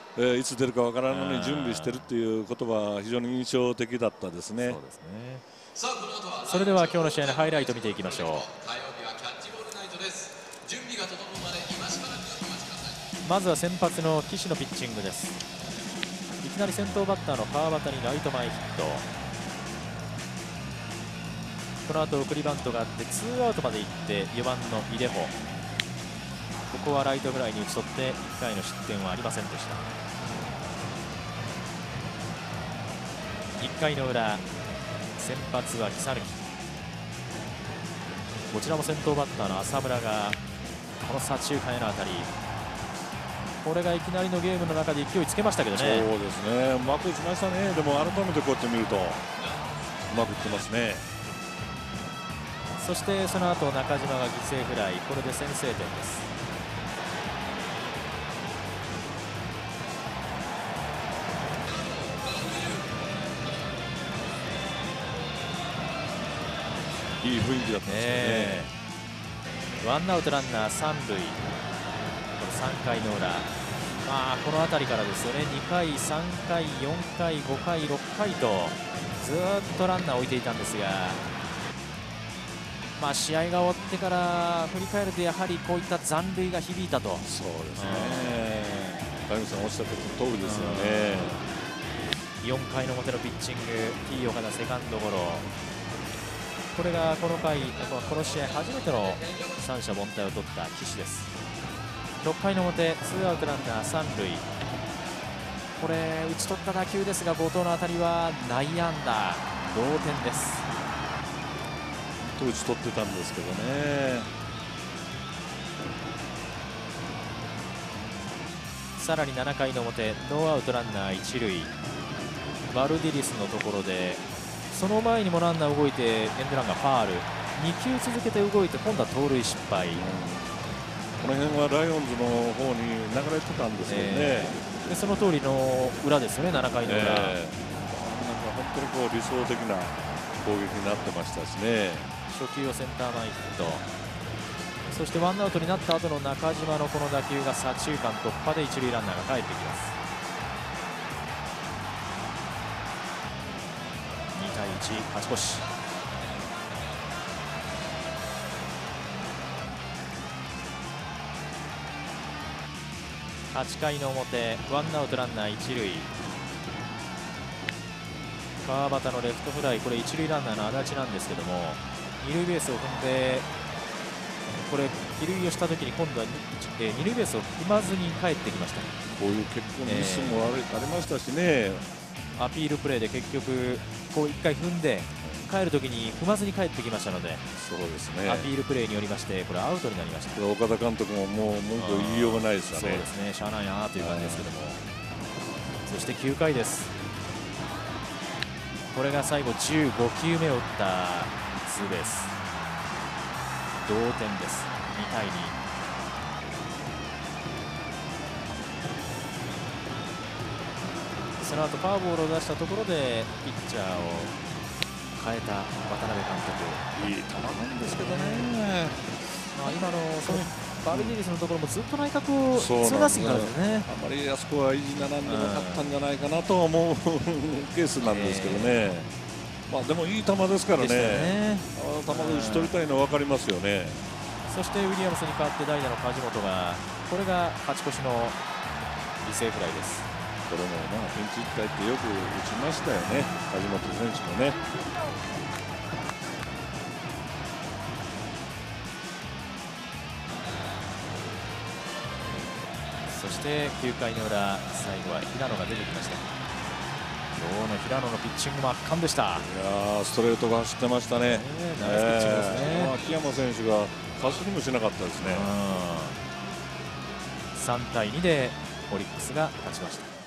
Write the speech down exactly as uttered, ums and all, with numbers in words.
えー、いつ出るかわからんのに準備しているということは非常に印象的だったですね。 そうですね。それでは今日の試合のハイライト見ていきましょう。まずは先発の岸のピッチングです。いきなり先頭バッターの川端にライト前ヒット。この後送りバントがあってツーアウトまで行ってよばんの井出穂、ここはライトフライに打ち取っていっかいの失点はありませんでした。いっかいの裏、先発は木更木。こちらも先頭バッターの浅村がこの左中間への当たり、これがいきなりのゲームの中で勢いつけましたけどね。 そうですね、うまく打ちましたね。でも改めてこうやって見るとうまく打ってますね。 そしてその後中島が犠牲フライ、これで先制点です。 いい雰囲気だったんですよね。 ワンアウトランナー三塁、このさんかいの裏、まあ、この辺りからですよね。にかい、さんかい、よんかい、ごかい、ろっかいとずっとランナーを置いていたんですが、まあ、試合が終わってから振り返るとやはりこういった残塁が響いたと。 そうですね、高木さんおっしゃった通りですよね。 よんかいの表のピッチング、T 岡田セカンドゴロ、これがこの回、この試合初めての三者凡退を取った岸です。ろっかいの表、ツーアウトランナー三塁、これ打ち取った打球ですが、後藤の当たりは内野安打、同点です。 打ち取ってたんですけどね。 さらにななかいの表、ノーアウトランナー一塁、バルディリスのところでその前にもランナー動いてエンドランがファール、にきゅう続けて動いて今度は盗塁失敗、うん、 この辺はライオンズの方に流れてたんですよね、えー、でその通りの裏ですよね、ななかいの裏、えー、なんか本当にこう理想的な攻撃になってましたしね。 初球をセンター前ヒット、そしてワンアウトになった後の中島のこの打球が左中間突破で一塁ランナーが帰ってきます。にたいいち、勝ち越し。はちかいの表、ワンアウトランナー一塁、川端のレフトフライ、これ一塁ランナーの足立なんですけども、二塁ベースを踏んで、これ二塁をしたときに今度は二塁ベースを踏まずに帰ってきました。 こういう結構ミスもあり、えー、ありましたしね。 アピールプレーで結局こういっかい踏んで帰るときに踏まずに帰ってきましたので、 そうですね、 アピールプレーによりましてこれアウトになりました。 岡田監督ももう文句言いようがないですよね。 そうですね、しゃあないなという感じですけども、そしてきゅうかいです。これが最後じゅうごきゅうめを打ったツーベース、同点です。にたいに。その後フォアボールを出したところでピッチャーを変えた渡辺監督、 いい球なんですけどね。 まあ、今のそのバルディリスのところもずっと内角を通打すからですね。 あまりあそこは意地並んでなかったんじゃないかなと思うケースなんですけどね、えー、まあでもいい球ですからね、ね、あの球で打ち取りたいのは分かりますよね。 そしてウィリアムスに代わって代打の梶本が、これが勝ち越しの犠牲フライです。 これもまあピンチヒッターってよく打ちましたよね、梶本選手もね。 そしてきゅうかいの裏、最後は平野が出てきました。今日の平野のピッチングも圧巻でした。いやー、ストレートが走ってましたね。 ナイスピッチングですね。 秋山選手がかすりもしなかったですね。 さんたいにでオリックスが勝ちました。